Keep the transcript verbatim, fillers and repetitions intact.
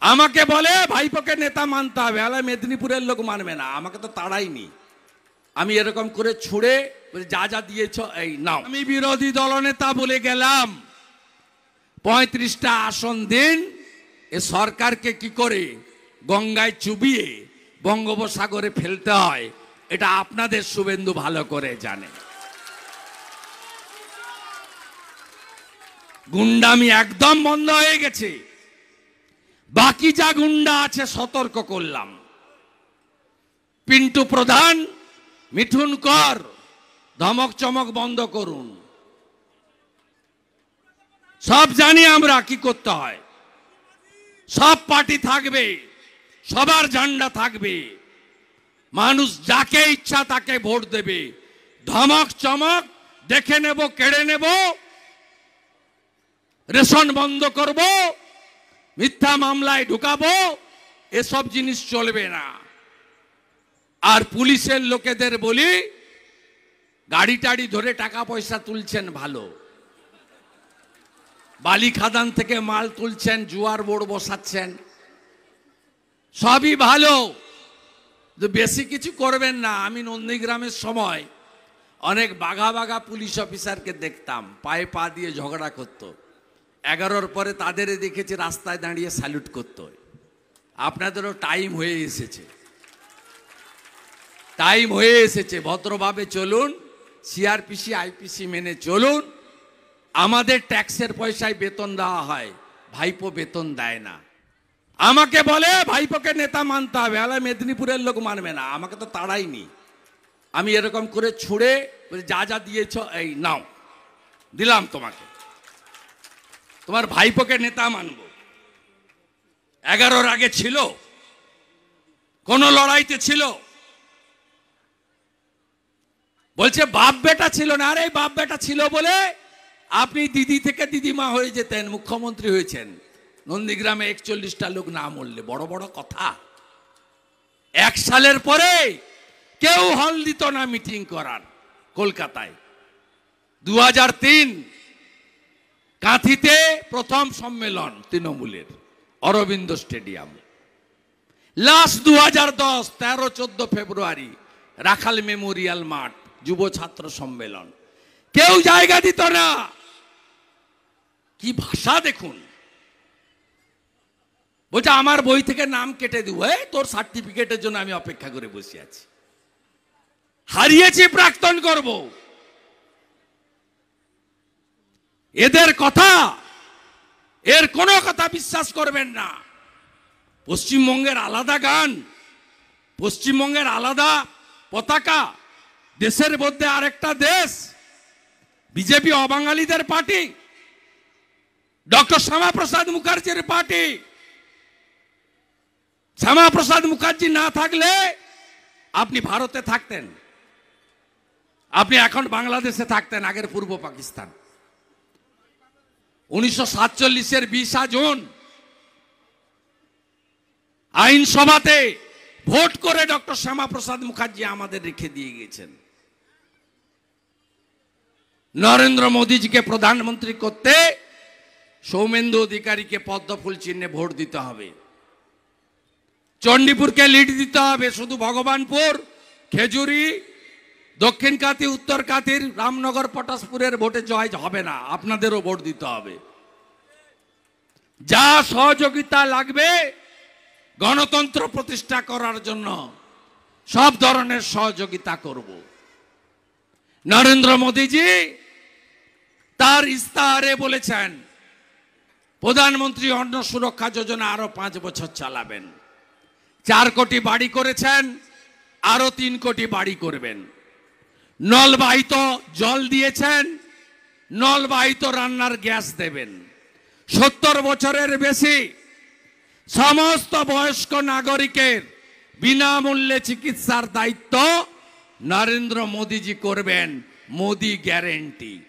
আমাকে বলে ভাইপোকে নেতা মানতে হবে, আলা মেদিনীপুরের লোক মানবে না, আমাকে তো তাড়াইনি। আমি এরকম করে ছুড়ে যা যা দিয়েছ এই নাও। আমি বিরোধী দলনেতা বলে গেলাম পঁয়ত্রিশটা আসন দিন, এ সরকারকে কি করে গঙ্গায় চুবিয়ে বঙ্গোপসাগরে ফেলতে হয় এটা আপনাদের শুভেন্দু ভালো করে জানে। গুন্ডামি একদম বন্ধ হয়ে গেছে। বাকি যা গুন্ডা আছে সতর্ক করলাম, পিন্টু প্রধান, মিঠুন কর, ধমক চমক বন্ধ করুন। সব জানি আমরা কি করতে হয়। সব পার্টি থাকবে, সবার ঝান্ডা থাকবে, মানুষ যাকে ইচ্ছা তাকে ভোট দেবে। ধমক চমক দেখে নেব, কেড়ে নেব, রেশন বন্ধ করব, মিথ্যা মামলায় ঢুকাবো, এসব জিনিস চলবে না। আর পুলিশের লোকেদের বলি, গাড়ি টাড়ি ধরে টাকা পয়সা তুলছেন ভালো, বালি খাদান থেকে মাল তুলছেন, জুয়ার বোর্ড বসাচ্ছেন, সবই ভালো, বেশি কিছু করবেন না। আমি নন্দীগ্রামের সময় অনেক বাঘা বাঘা পুলিশ অফিসারকে দেখতাম, পায়ে পা দিয়ে ঝগড়া করত। এগারোর পরে তাদের দেখেছি রাস্তায় দাঁড়িয়ে স্যালুট করত। আপনাদেরও টাইম হয়ে এসেছে, টাইম হয়ে এসেছে, ভদ্রভাবে চলুন, সিআরপিসি আইপিসি মেনে চলুন। আমাদের ট্যাক্সের পয়সায় বেতন দেওয়া হয়, ভাইপো বেতন দেয় না। আমাকে বলে ভাইপোকে নেতা মানতে হবে, আলা মেদিনীপুরের লোক মানবে না, আমাকে তো তাড়াইনি। আমি এরকম করে ছুড়ে যা যা দিয়েছ এই নাও, দিলাম তোমাকে, তোমার ভাইপোকে নেতা মানব। এগারোর আগে ছিল কোন লড়াইতে ছিল? বলছে বাপ বেটা ছিল না। আরে বাপ বেটা ছিল বলে আপনি দিদি থেকে দিদিমা হয়ে যেতেন, মুখ্যমন্ত্রী হয়েছেন। নন্দীগ্রামে একচল্লিশটা লোক না মরলে বড় বড় কথা। এক সালের পরে কেউ হল দিত না মিটিং করার কলকাতায়। দু হাজার তিন কাঁথিতে প্রথম সম্মেলন তৃণমূলের, অরবিন্দ স্টেডিয়াম। লাস্ট দু হাজার দশ তেরো চোদ্দ ফেব্রুয়ারি রাখাল মেমোরিয়াল মাঠ, যুব ছাত্র সম্মেলন, কেউ জায়গা দিত না। কি ভাষা দেখুন। বলছে আমার বই থেকে নাম কেটে দিব, এই তোর সার্টিফিকেটের জন্য আমি অপেক্ষা করে বসে আছি। হারিয়েছি, প্রাক্তন করব। এদের কথা, এর কোনো কথা বিশ্বাস করবেন না। পশ্চিমবঙ্গের আলাদা গান, পশ্চিমবঙ্গের আলাদা পতাকা, দেশের মধ্যে আরেকটা দেশ। বিজেপি অবাঙালিদের পার্টি, ডক্টর শ্যামাপ্রসাদ মুখার্জির পার্টি। শ্যামাপ্রসাদ মুখার্জি না থাকলে আপনি ভারতে থাকতেন, আপনি এখন বাংলাদেশে থাকতেন, আগের পূর্ব পাকিস্তান। উনিশশো সাতচল্লিশের বিশা জুন আইনসভাতে ভোট করে ডক্টর শ্যামাপ্রসাদ মুখার্জি আমাদের রেখে দিয়ে গেছেন। নরেন্দ্র মোদীজিকে প্রধানমন্ত্রী করতে সৌমেন্দু অধিকারীকে পদ্মফুল চিহ্নে ভোট দিতে হবে। চণ্ডীপুরকে লিড দিতে হবে। শুধু ভগবানপুর, খেজুরি, দক্ষিণ কাতি, উত্তর কাতির, রামনগর, পটাশপুরের ভোটে জয় হবে না, আপনাদেরও ভোট দিতে হবে। যা সহযোগিতা লাগবে গণতন্ত্র প্রতিষ্ঠা করার জন্য সব ধরনের সহযোগিতা করব। নরেন্দ্র মোদীজি তার ইস্তাহারে বলেছেন প্রধানমন্ত্রী অন্ন সুরক্ষা যোজনা আরো পাঁচ বছর চালাবেন। চার কোটি বাড়ি করেছেন, আরো তিন কোটি বাড়ি করবেন। নলবাহিত জল দিয়েছেন, নলবাহিত রান্নার গ্যাস দেবেন। সত্তর বছরের বেশি সমস্ত বয়স্ক নাগরিকের বিনামূল্যে চিকিৎসার দায়িত্ব নরেন্দ্র মোদীজি করবেন। মোদি গ্যারেন্টি।